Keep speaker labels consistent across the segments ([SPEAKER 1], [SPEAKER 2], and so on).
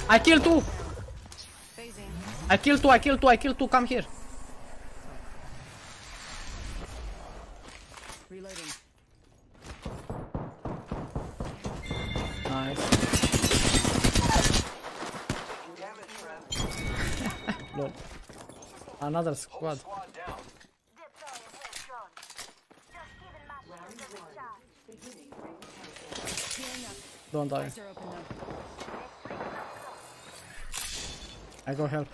[SPEAKER 1] I kill two. I kill two. I kill two. I kill two. Come here.
[SPEAKER 2] Reloading.
[SPEAKER 1] Nice. Lol. Another squad. Don't die. I go help.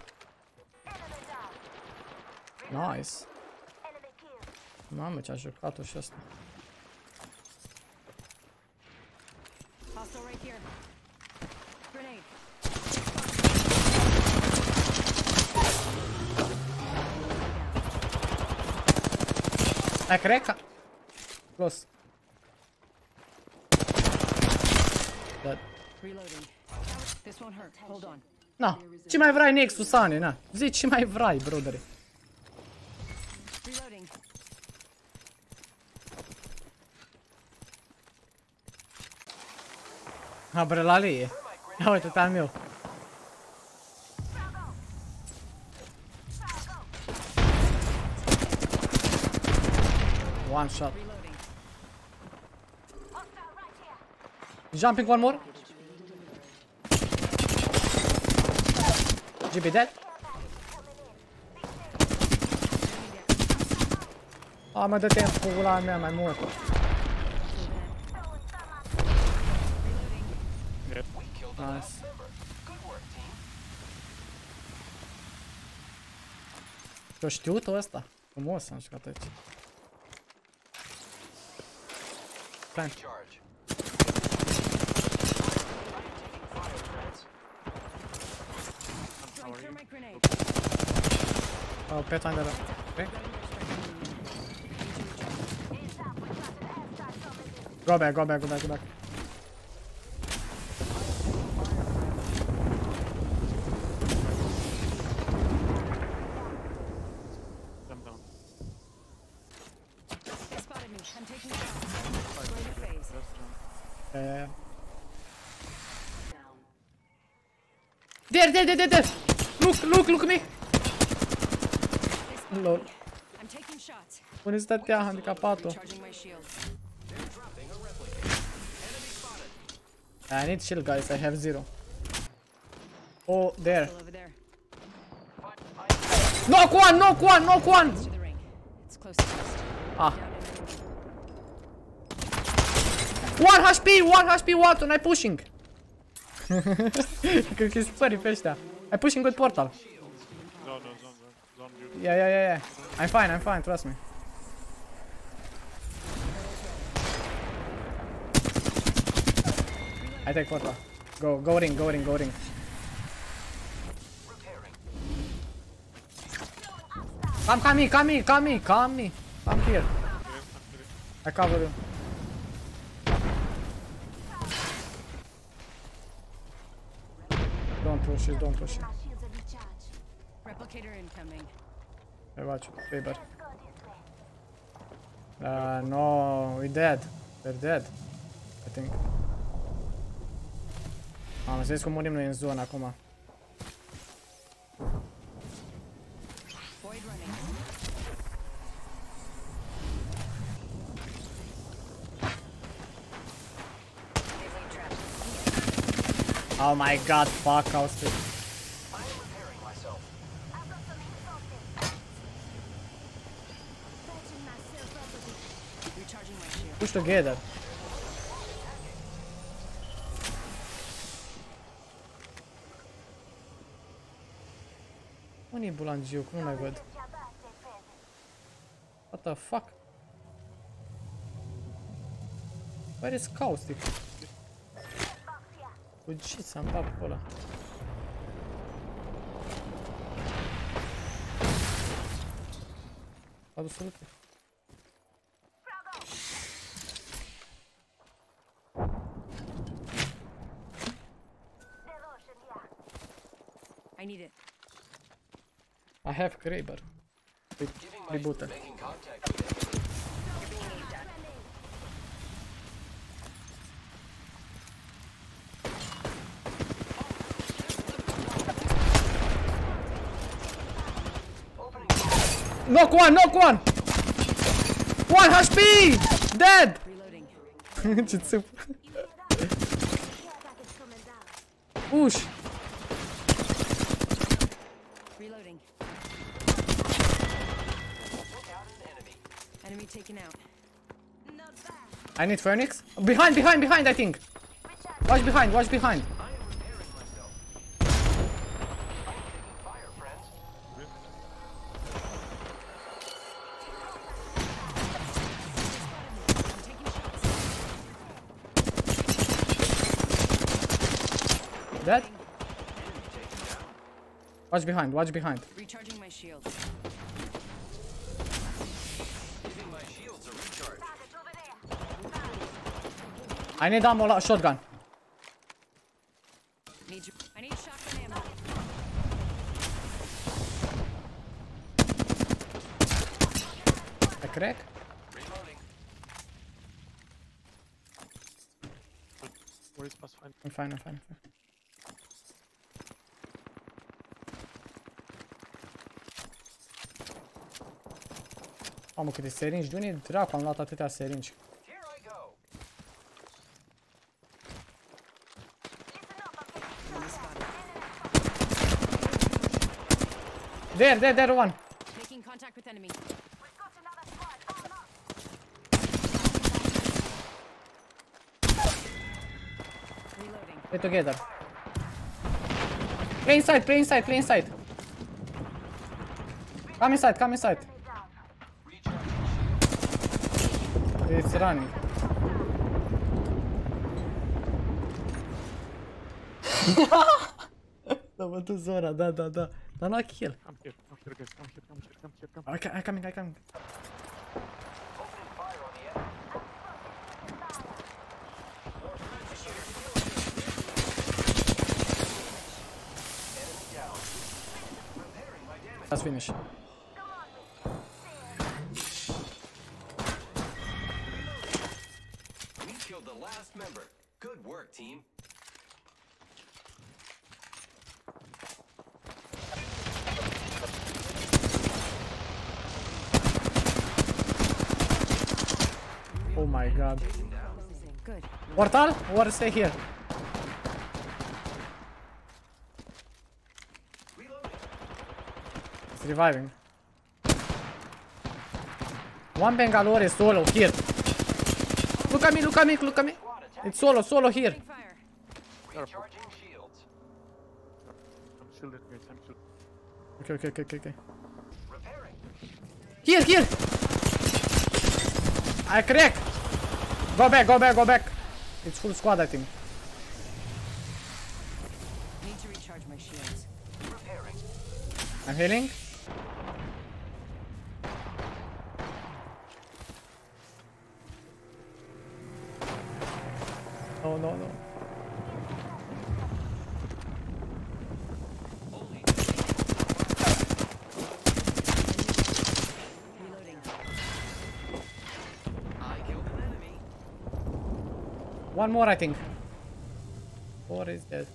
[SPEAKER 1] Nice. Mamă, ce-a jucat-o și asta.
[SPEAKER 2] Hostile right here. Grenade.
[SPEAKER 1] I crack. Close. Dead.
[SPEAKER 2] Reloading. This won't hurt. Hold on.
[SPEAKER 1] Na, ce mai vrei Nexus, Sane, na. Zici ce mai vrei, brother.
[SPEAKER 2] Reloading.
[SPEAKER 1] Abrelalie. Ia uite-te al meu. One shot.
[SPEAKER 2] Reloading.
[SPEAKER 1] Jumping one more. GB dead. Ah, mă dă-te în pula mea mai mult. Nice. Eu știut ăsta. Frumos am jucat aici. Plant. Oh, pet under. Okay. Go back, go back, go back, go back. Yeah. There. Look at me. Lol. Unde stătea handicapatul? I need shield, guys. I have 0. Oh, there. Knock one. Ah. 1 HP, Watson, I'm pushing. Cred că-i spări pe ăștia. I'm pushing with portal. Yeah. I'm fine, trust me. I take portal. Go ring. Come me. Come here. I cover you. Don't push it.
[SPEAKER 2] Replicator incoming.
[SPEAKER 1] I watch Faber. No, we're dead. They're dead. I think. Am zis cum murim noi în zona acum. Oh my god, fuck, I was sick. Push together. Unde e bulangiu? Cum nu mai văd? What the fuck? Where is caustic? Fugit să-mi bag pe ăla. A dus să lupte.
[SPEAKER 2] I need it.
[SPEAKER 1] I have Kraber. Rebooter. Knock one, knock one! 1 HP! Dead!
[SPEAKER 2] Reloading.
[SPEAKER 1] Ce țâp. Push!
[SPEAKER 2] Reloading. Enemy taken out.
[SPEAKER 1] I need Phoenix. Behind, I think. Watch behind, watch behind. Dead? Watch behind, watch behind.
[SPEAKER 2] Recharging my shields.
[SPEAKER 1] I need ammo, shotgun.
[SPEAKER 2] I need shotgun ammo.
[SPEAKER 1] I crack.
[SPEAKER 3] Where is Pathfinder?
[SPEAKER 1] I'm fine, I'm fine. Mamă, câte seringi, de unde dracu am luat atâtea seringi? There, one.
[SPEAKER 2] Making contact with enemy. Reloading.
[SPEAKER 1] Play together. Play inside. Come inside. It's running. Da, mă duc zona, da. Dar n-a kill.
[SPEAKER 3] Come here, guys. Come here.
[SPEAKER 1] I coming. Let's finish.
[SPEAKER 4] We killed the last member. Good work, team.
[SPEAKER 1] Oh my god.
[SPEAKER 2] Good.
[SPEAKER 1] Portal or stay here? It's reviving. One Bangalore is solo here. Look at me. It's solo here.
[SPEAKER 2] Taking fire.
[SPEAKER 4] Recharging shields.
[SPEAKER 3] I'm shielded, guys. I'm shielded.
[SPEAKER 1] Okay.
[SPEAKER 4] Repairing.
[SPEAKER 1] Here. I crack. Go back. It's full squad, I think.
[SPEAKER 2] Need to recharge my shields.
[SPEAKER 4] Repairing.
[SPEAKER 1] I'm healing. Oh no.
[SPEAKER 2] Reloading.
[SPEAKER 4] I killed an enemy.
[SPEAKER 1] One more, I think. 4 is dead.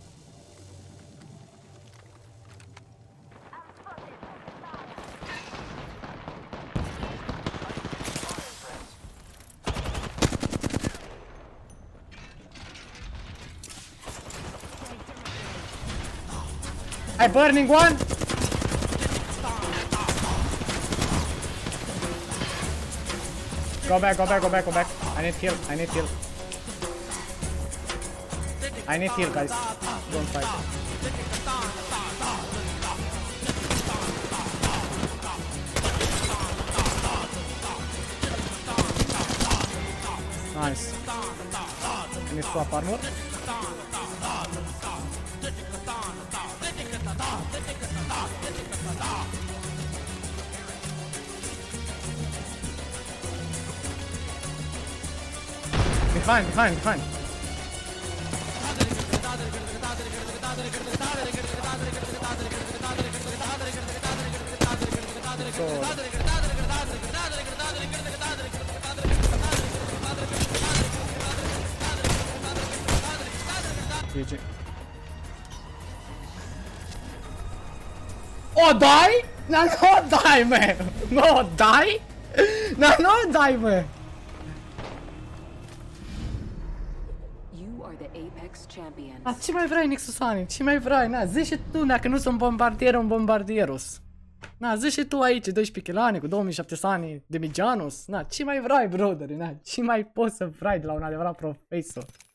[SPEAKER 1] I burning one. Go back. I need heal. I need heal, guys. Don't fight. Nice. I need swap armor. Behind. GG. Oh, die? Na, nu dai, mă! Nu dai? Na, nu dai, mă!
[SPEAKER 2] You are the Apex champions.
[SPEAKER 1] Na, ce mai vrei, Nexusani? Ce mai vrei? Na, zici și tu, dacă nu sunt bombardier, un bombardierus. Na, zici și tu aici, 12 kilani cu 2700 ani de Mijanus. Na, ce mai vrei, brother? Na, ce mai poți să vrei de la un adevărat profesor?